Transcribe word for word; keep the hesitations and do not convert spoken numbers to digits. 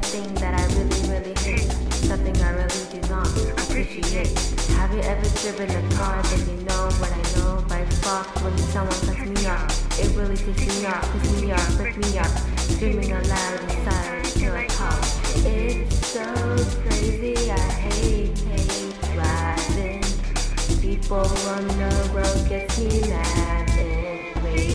a thing that I really, really hate. Something I really do not appreciate. Have you ever driven a car that you know what I know by far? When someone cuts me off, it really pisses me off, pisses me off, breaks me up. Screaming aloud inside till I pop. It's so crazy, I hate, hate driving. People on the road gets me mad.